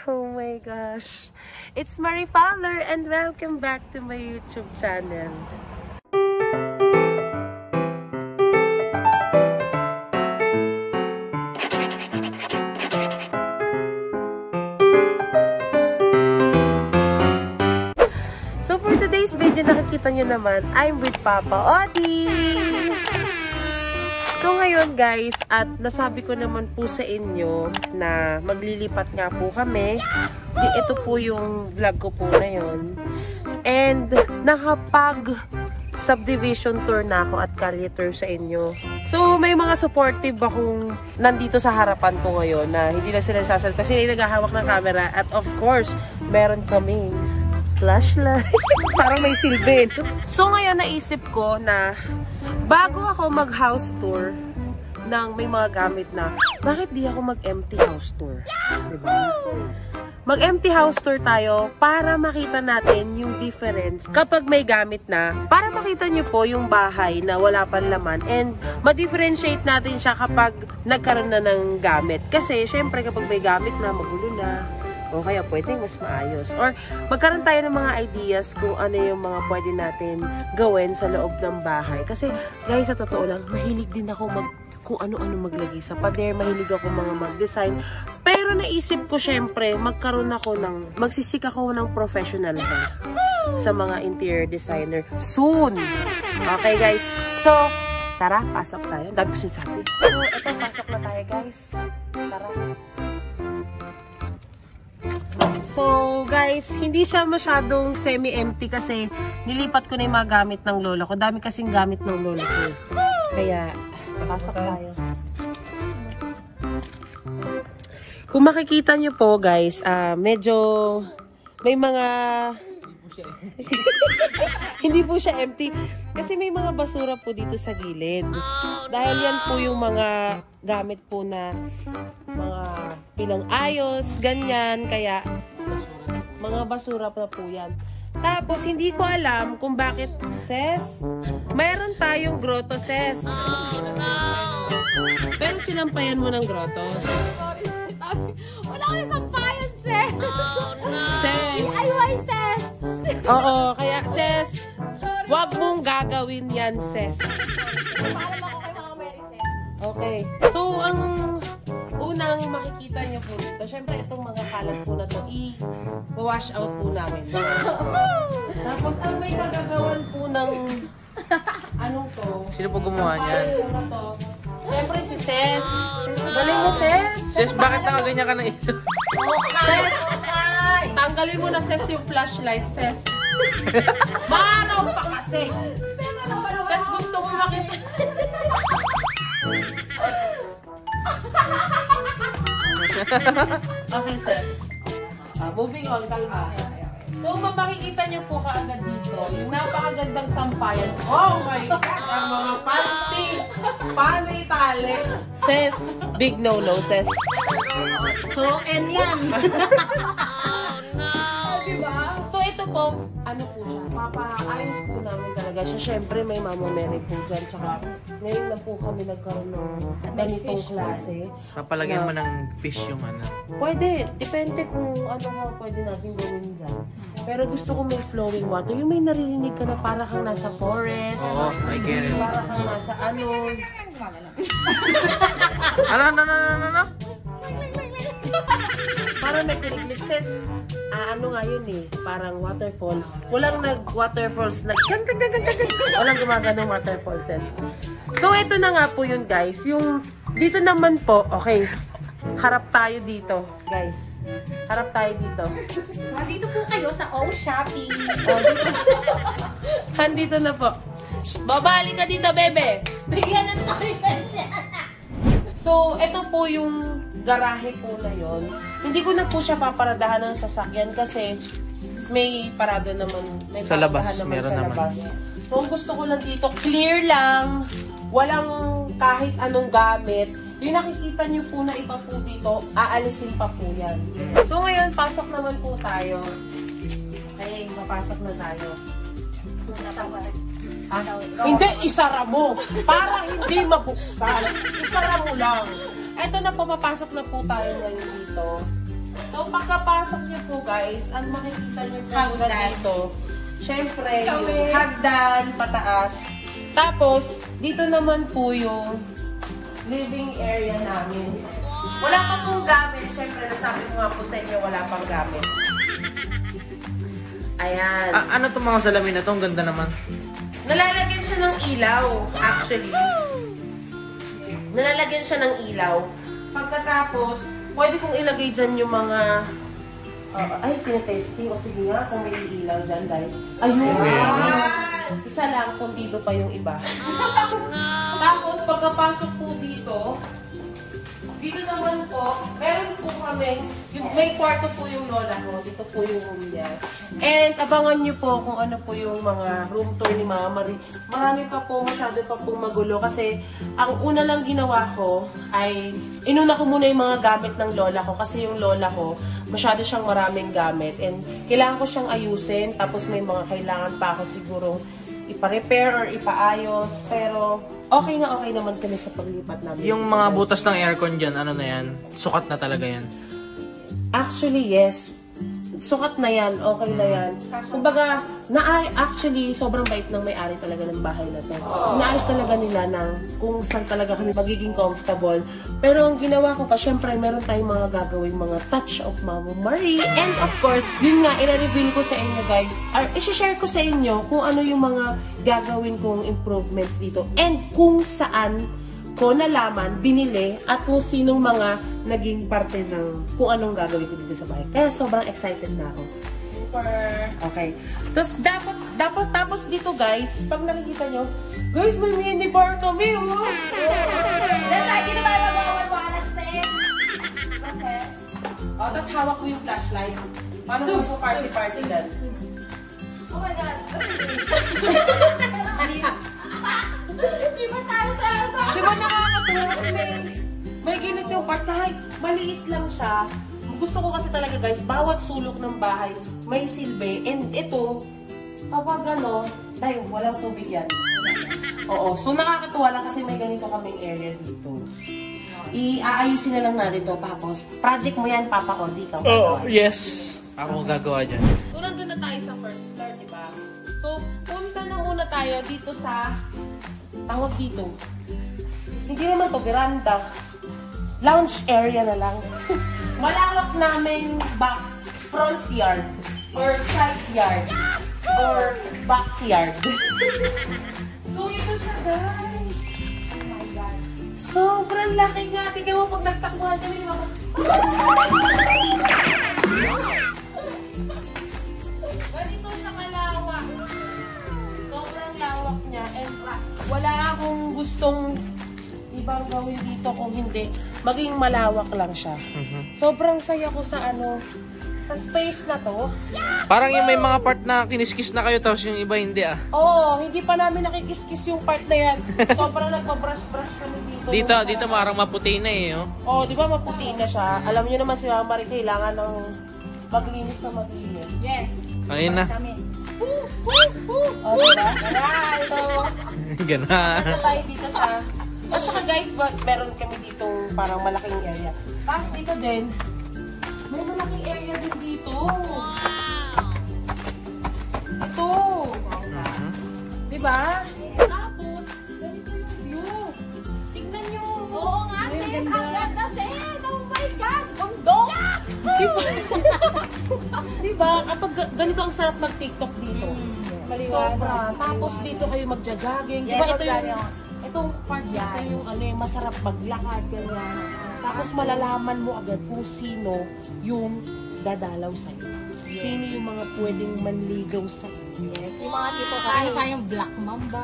Oh my gosh. It's Marie Fowler and welcome back to my YouTube channel. So for today's video, nakikita nyo naman, I'm with Papa Odi. So ngayon guys, at nasabi ko naman po sa inyo na maglilipat nga po kami. Ito po yung vlog ko po na yun. And nakapag subdivision tour na ako at career tour sa inyo. So may mga supportive akong nandito sa harapan ko ngayon na hindi na sila sasalita kasi naghahawak ng camera. At of course, meron kaming flashlight. Parang may silbi. So ngayon naisip ko na bago ako mag-house tour ng may mga gamit na, bakit di ako mag-empty house tour? Diba? Mag-empty house tour tayo para makita natin yung difference kapag may gamit na, para makita nyo po yung bahay na wala pang laman and ma-differentiate natin siya kapag nagkaroon na ng gamit. Kasi syempre kapag may gamit na, magulo na, o kaya pwedeng mas maayos. Or magkaroon tayo ng mga ideas kung ano yung mga pwede natin gawin sa loob ng bahay. Kasi guys, sa totoo lang, mahilig din ako kung ano-ano maglagay sa pader. Mahilig ako mga mag-design. Pero naisip ko syempre, magsisik ako ng professional sa mga interior designer soon. Okay guys. So, tara, pasok tayo. Dami ko sinasabi. So, ito, pasok na tayo guys. Tara. So, guys, hindi siya masyadong semi-empty kasi nilipat ko na yung mga gamit ng lola ko. Dami kasing gamit ng lola ko. Kaya, pasok tayo. Kung makikita nyo po, guys, medyo may mga... hindi po siya empty. Kasi may mga basura po dito sa gilid. Dahil yan po yung mga gamit po na mga pinang-ayos, ganyan. Kaya, mga basura pa po yan. Tapos, hindi ko alam kung bakit, Ses, mayroon tayong grotto, Ses. Pero sinampayan mo ng grotto. Sorry, sabi. Wala ko yung sampayan, Ses. Ses. DIY, Ses. Oo, kaya, Ses, wag mong gagawin yan, Ses. Paalam ako kay Mama Mary, Ses. Okay. So, ang unang makikita niyo po dito, syempre itong mga kalat po na to, i-wash out po namin. Tapos, ang may magagawan po ng anong to? Sino po gumawa niyan? Syempre si Ses. Galing mo, Ses. Ses, bakit nakaganyan ka na ito? Ses, tanggalin mo na, Ses, yung flashlight, Ses. Maraw pa kasi. Ses, gusto mo makita. Okay, Ses. Moving on, kalma. So, makikita niyo po kaagad dito, yung napakagandang sampayan. Oh my God! Ang mga panty! Paano itali? Ses, big no-no, Ses. So, and yan. Diba? So, ito po, ano po siya, papaayos po namin talaga siya. Siyempre, may Mama Mary po dyan. Tsaka, ngayon na po kami nagkaroon ng ganitong klase. Papalagyan mo ng fish yung ano. Pwede. Depende kung ano nga pwede natin gawin dyan. Pero gusto ko may flowing water. Yung may naririnig ka na para kang nasa forest. Oo, I get it. Para kang nasa ano. Ano? Parang may kuliklik, Ses. Ano nga yun eh. Parang waterfalls. Walang nag-waterfalls. Walang gumaganong waterfalls, Ses. So, ito na nga po yun, guys. Yung, dito naman po, okay. Harap tayo dito, guys. Harap tayo dito. So, andito po kayo sa O Shopping. Handito na po. Psst, babali ka dito, bebe. Bigyan ng tayo. So, ito po yung garahe po na yon. Hindi ko na po siya paparadahan ng sasakyan kasi may parada naman. May sa labas, naman meron sa naman. labas. So, gusto ko lang dito, clear lang. Walang kahit anong gamit. Yung nakikita nyo po na iba po dito, aalisin pa po yan. So, ngayon, pasok naman po tayo. Okay, papasok na tayo. Hindi, isara mo. Para hindi mabuksan. Isara mo lang. Eto na po, papasok na po tayo ngayon dito. So, pagkapasok niyo po guys, ang makikita niyo po muna dito, syempre, yung hagdan, pataas. Tapos, dito naman po yung living area namin. Wala pa pong gamit. Syempre, nasabi ko nga po sa inyo, wala pang gamit. Ayan. Ano itong mga salamin na to? Ang ganda naman. Nalalagyan siya ng ilaw, actually. Nalalagyan siya ng ilaw. Pagkatapos, pwede kong ilagay dyan yung mga... ay, tinetesting. O sige nga, kung may ilaw dyan, dahil... Ayun! Isa lang, kung dito pa yung iba. Tapos, pagkapasok po dito, dito naman po, meron po kami, may kwarto po yung lola ko. Dito po yung room niya. And abangan niyo po kung ano po yung mga room tour ni Mama Marie. Marami pa po, masyado pa pong magulo. Kasi ang una lang ginawa ko ay, inuna ko muna yung mga gamit ng lola ko. Kasi yung lola ko, masyado siyang maraming gamit. And kailangan ko siyang ayusin. Tapos may mga kailangan pa ako siguro ipa-repair or ipaayos. Pero okay naman kami sa paglipat namin. Yung mga butas ng aircon dyan, ano na yan? Sukat na talaga yan. Actually, yes. Sukat na yan. Okay na yan. Kumbaga, actually, sobrang bait ng may-ari talaga ng bahay na to. Inaayos talaga nila ng kung saan talaga kami magiging comfortable. Pero ang ginawa ko pa, syempre, meron tayong mga gagawing mga touch of Mama Marie. And of course, yun nga, i-reveal ko sa inyo guys. I-share ko sa inyo kung ano yung mga gagawin kong improvements dito. And kung saan ko nalaman, binili, at kung sinong mga naging parte ng kung anong gagawin ko dito sa bahay. Kaya sobrang excited na ako. Super. Okay. Tapos dito guys, pag nakikita nyo, guys, may minibar kami, oh! Dito tayo mag-awa na ses. Oh, tapos hawak ko yung flashlight. Paano ko sa party-party lang? Oh my God. Di ba tayo sa Di ba nakakatuwa kasi may ganito yung part, kahit maliit lang siya. Gusto ko kasi talaga guys, bawat sulok ng bahay may silbi. And ito, kapag ano, dahil walang tubig yan. Oo, so nakakatuwa lang kasi may ganito kaming area dito. Iaayusin na lang natin to. Tapos, project mo yan, Papa Odi. Yes. Ako gagawa dyan. So, nandun na tayo sa first floor, di ba? So, punta na muna tayo dito sa tawag dito. Hindi naman to veranda. Lounge area na lang. Malawak namin front yard or side yard or backyard. So, ito siya guys. Oh my God. Sobrang laki nga. Tingnan mo pag nagtakbuhan kami. Ganito siya kalawak. Sobrang lawak niya. And wala akong gustong ibang gawin dito kung hindi. Maging malawak lang siya. Sobrang saya ko sa sa space na to. Parang yung may mga part na kiniskis na kayo tapos yung iba hindi ah. Oo, hindi pa namin nakikis-kis yung part na yan. Sobrang nagpa-brush-brush kami dito. Dito parang maputi na eh. Oh. Oo, di ba maputi na siya? Alam niyo naman si Mama Marie kailangan ng maglinis na maglinis. Yes. Ayun na. Kami. O, diba? So, Gana. punta tayo dito sa... At saka guys, meron kami dito parang malaking area. Tapos dito din, may malaking area din dito. Ito. Diba? Tapos, ganito yung view. Tignan nyo. Oo nga, sis. Ang ganda, sis. Oh my God. Bundok. Diba? Diba? Kapag ganito ang sarap mag-TikTok dito. Sobra. Tapos dito kayo magja-jogging. Yes, Diba ito itong part dito yung yung masarap maglakad, ganyan. Tapos malalaman mo agad kung sino yung dadalaw sa'yo. Sino yung mga pwedeng manligaw sa'yo. Yes, yung mga tipo ano sa yung black mamba.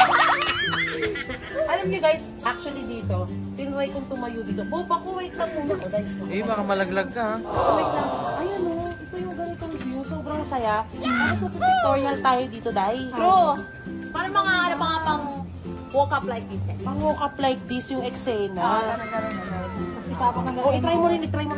Alam niyo guys, actually dito, tinry kong tumayo dito. Wait lang muna. Eh, baka malaglag ka ha. Wait lang. Ayun o, ito yung ganitong view. Sobrang saya. Tapos tutorial tayo dito, Day. True. Para mga pang walk up like this eh. Pang walk up like this yung eksena. Kasi kapag O, itry mo rin.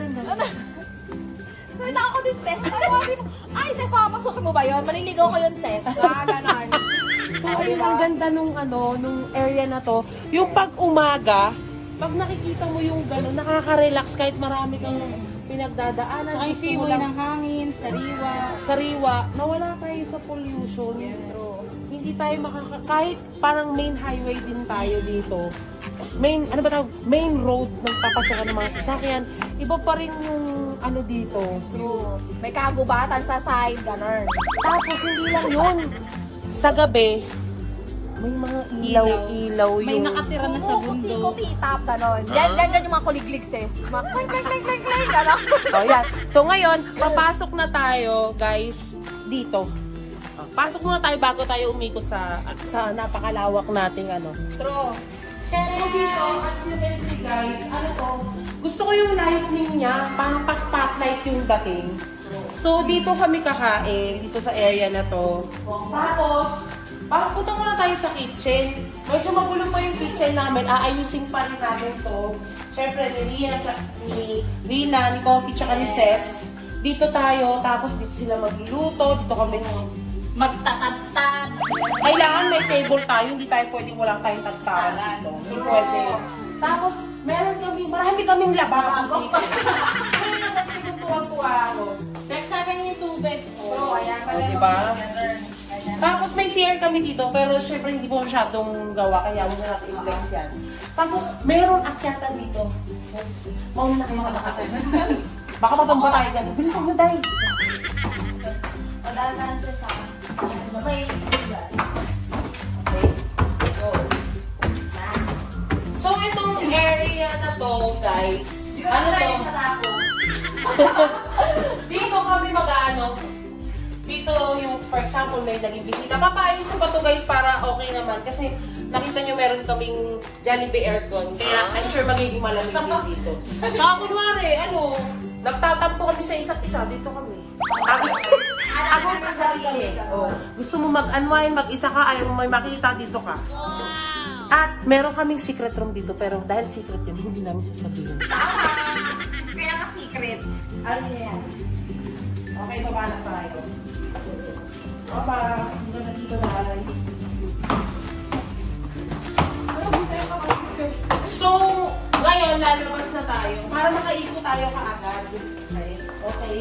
Salita ako din, sis. Ay, sis, papapasukin mo ba yun? Maliligaw ko yun, sis. Ganon. So, ayun ang ganda nung area na to. Yung pag umaga, pag nakikita mo yung gano'n, nakaka-relax kahit marami kang pinagdadaanan. Saka yung simoy ng hangin, sariwa. Sariwa, nawala tayo sa pollution. Hindi tayo kahit parang main highway din tayo dito. Main road ng papasakan ng mga sasakyan. Iba pa rin yung ano dito. True. May kagubatan sa side, gano'n. Tapos hindi lang yun. Sa gabi, may mga ilaw yung... May nakatira na sa bundok. Kuti-kuti-tap, gano'n. Yan yung mga kuliglig, sis. Mga kling, gano'n. So, yan. So, ngayon, papasok na tayo, guys, dito. Pasok muna tayo bago tayo umikot sa napakalawak nating ano. True. So, dito, as you can see, guys, ano to, gusto ko yung lightning niya, parang pa-spotlight yung dating. So, dito kami kakain, dito sa area na to. Tapos, punta muna tayo sa kitchen. Medyo magulo pa yung kitchen namin, aayusin pa rin namin to. Siyempre, ni Rina, ni Coffee, tsaka ni Ses. Dito tayo, tapos dito sila magluluto, dito kami Magtatatad. kailangan may table tayo, hindi tayo pwedeng walang tayong tagtaran dito. Hindi pwede. Tapos, marami kaming lababo. Kaya naman sinutuwa-tuwa ako. Nagsagan yung tubig. True, ayan. Diba? Tapos may CR kami dito, pero syempre hindi po masyadong gawa, kaya huwag na natin i-flex yan. Tapos, meron akyatan dito. Mauna na kayo makakasal. Baka matumba tayo dyan. Bilisan mo tayo. Padalan sa may Okay. Go. So, itong area na to, guys, ano to? Dito kami mag-ano. Dito yung, for example, may naging bisita. Papaayos ko pa to, guys, para okay naman. Kasi nakita nyo meron kaming Jollibee aircon. Kaya I'm sure magiging malamig din dito. Saka kunwari, nagtatampo kami sa isa't isa. Dito kami. Ako kami. Oh. Gusto mo mag-unwind, mag-isa ka, ayaw mo may makita, dito ka. At meron kaming secret room dito, pero dahil secret yun, hindi namin sasabihin. Kaya ka secret. Ano yan? Okay, baba na tayo. Baba, dito na dito na. So, ngayon, lalabas na tayo para makaikot tayo kaagad. Okay?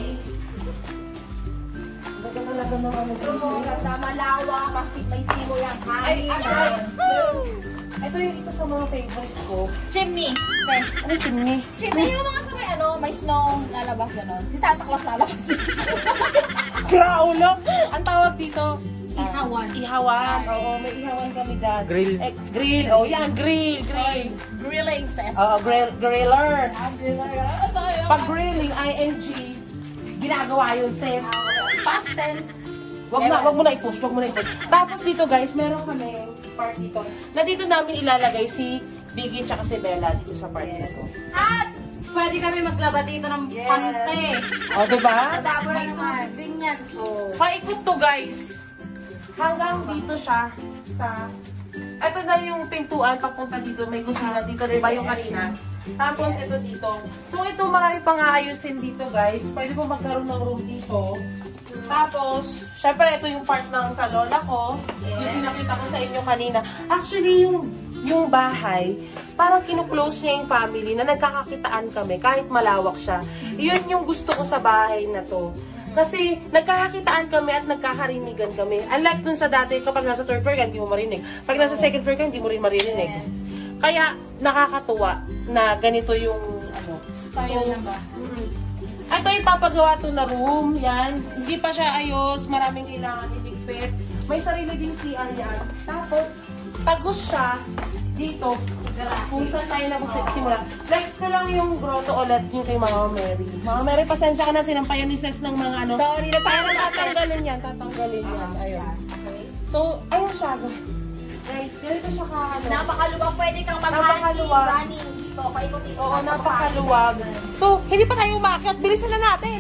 Baga talaga ng ano. True, ganda, malawa, kasi may simoy ang hangin. guys, ito yung isa sa mga favorite ko. Chimney, sis. Ano yung chimney? Chimney yung mga sa may may snow lalabas gano'n. Si Santa Claus lalabas. Sira ulo. Ang tawag dito, Ihawan. ihawan. Oo, may ihawan kami dyan. Grill. Grill. Oh, yan, grill. Grilling, sis. Oo, griller. Griller. Pag grilling, ing, ginagawa yun, sis. Past tense. Wag mo na i-push, Tapos dito, guys, meron kami part dito. Na dito namin ilalagay si Biggie tsaka si Bella dito sa part na to. At pwede kami maglaba dito ng pante. O, diba? May tubig din yan. Paikot to, guys. Hanggang dito siya sa... Ito na yung pintuan, papunta dito, may kusina dito, diba yung kanina? Tapos ito dito. So ito, marami pang aayusin dito, guys. Pwede po magkaroon ng room dito. Tapos, syempre ito yung part ng sa lola ko. Yung pinakita ko sa inyo kanina. Actually, yung bahay, parang kinuklose niya yung family na nagkakakitaan kami kahit malawak siya. Yun yung gusto ko sa bahay na to. Kasi nagkakakitaan kami at nagkakarinigan kami. Unlike dun sa dati, kapag nasa third floor ka, hindi mo marinig. Pag nasa second floor ka, hindi mo rin maririnig. Kaya nakakatuwa na ganito yung Style na ba? Ito ipapagawa to na room, yan. Hindi pa siya ayos, maraming kailangan iligpit. May sarili ding CR yan. Tapos, tagos siya dito. Kung saan tayo na magsimula. Next ko lang yung grotto ulit yung kay Mama Mary. Mama Mary, pasensya ka na, sinampayan ni Ses ng mga ano. Sorry, Pero tatanggalin yan. Ayun. So, ayun siya. Guys, ganito siya ka ano. Napakaluwag, pwede kang mag-hunting, running dito, paikot-ikot. Oo, napakaluwag. So, hindi pa tayo umakyat. Bilisan na natin.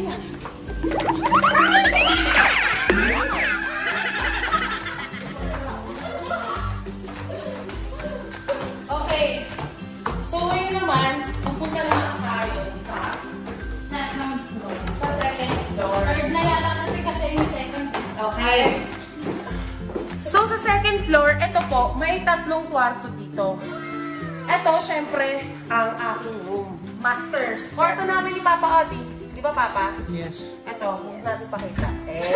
Okay. So, ngayon naman, pupunta naman tayo sa Second floor. second floor. Third na yata natin kasi yung second. Okay. So, sa second floor, ito po, may 3 kwarto dito. Ito, syempre, ang aking room. Masters. Kwarto namin ni Papa Odi. ba, Papa? Yes. Ito, huwag natin pakita.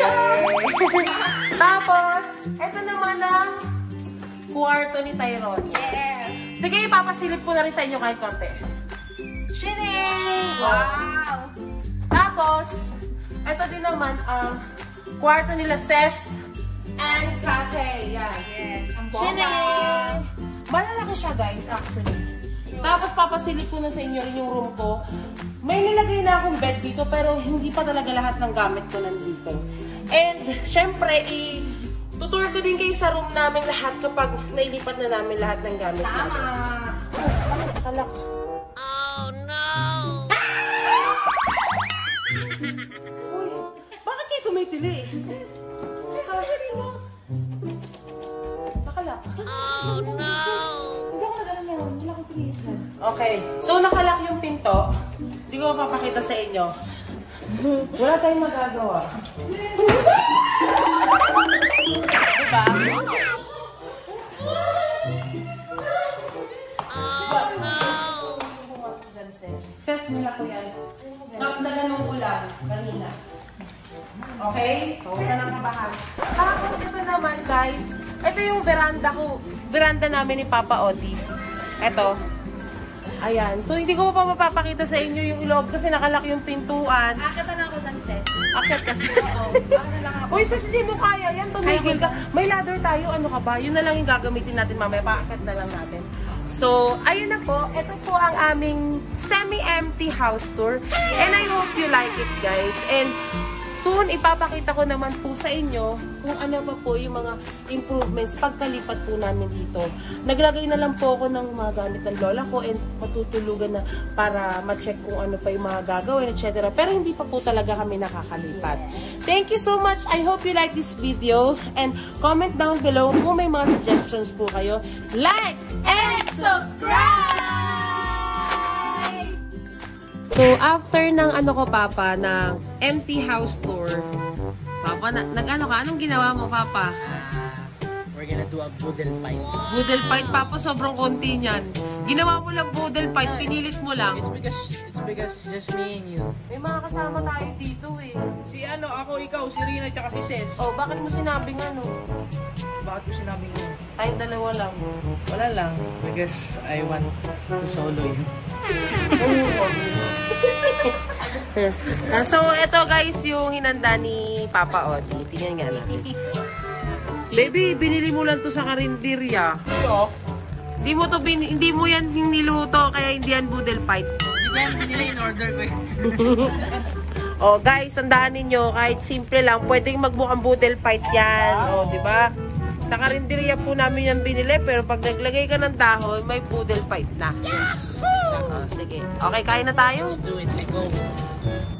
Tapos, ito naman ang kwarto ni Tyrone. Yes! Sige, ipapasilip ko na rin sa inyo kahit konti. Shining! Wow! Tapos, ito din naman ang kwarto nila Ses and Kate. Yan. Yes! Ang bomba! Shining! Malalaki siya, guys, actually. Tapos, papasilip ko na sa inyo rin yung room ko. May nilagay na akong bed dito, pero hindi pa talaga lahat ng gamit ko nandito. And, syempre, tutur ko din kayo sa room namin lahat kapag nailipat na namin lahat ng gamit namin. Tama! Nakalak. Uy, bakit kayo tumitili? Sis, hindi mo. Nakalak. Hindi ako nag-alam yan. Hindi ako piliit yan. Okay, so nakalak yung pinto. Hindi ko mapapakita sa inyo. Wala tayong magagawa. Diba? Pumasok dyan, sis. Ses nila ko yan. Naganong ulan kanina. Okay? Huwag ka nang kabahan. Tapos ito naman, guys. Ito yung veranda ko. Veranda namin ni Papa Odi. Ito. Ayan. So, hindi ko pa mapapakita sa inyo yung ilog kasi nakalak yung pintuan. Akit na lang ako dyan, sis. Akit kasi. Oo. Akit na lang ako. Uy, sis, hindi mo kaya. Yan, tumigil ka. May ladder tayo. Ano ka ba? Yun na lang yung gagamitin natin mamaya. Paakit na lang natin. So, ayun na po. Ito po ang aming semi-empty house tour. And I hope you like it, guys. And soon, ipapakita ko naman po sa inyo kung ano pa po yung mga improvements pagkalipat po namin dito. Naglagay na lang po ako ng mga gamit ng lola ko and matutulugan na para ma-check kung ano pa yung mga gagawin, etc. Pero hindi pa po talaga kami nakakalipat. Thank you so much. I hope you like this video and comment down below kung may mga suggestions po kayo. Like and subscribe! So, after ng ano ko, Papa, ng empty house tour, Papa, nag-ano ka? Anong ginawa mo, Papa? We're gonna do a boodle fight. Boodle fight, Papa, sobrang konti niyan. Ginawa mo lang boodle fight, pinilit mo lang. It's because just me and you. May mga kasama tayo dito eh. Si ano, ako, ikaw, si Rina, tsaka si Ses. Oh, bakit mo sinabing ano? Bakit ko sinabing ano? Tayong dalawa lang. Wala lang. Because I want to solo you. So, ito guys, yung hinanda ni Papa Odi. Tingnan nga natin. Baby, binili mo lang to sa karinderya. Hindi mo yan niluto, kaya hindi yan boodle fight. Hindi yan, pinili in order ko Oh, guys, tandaan ninyo, kahit simple lang, pwedeng magmukhang boodle fight yan. Oh, di ba? Sa karinderya po namin yan binili, pero pag naglagay ka ng dahon, may boodle fight na. Yes. Oh, sige. Okay, kain na tayo. Let's do it. Let's go.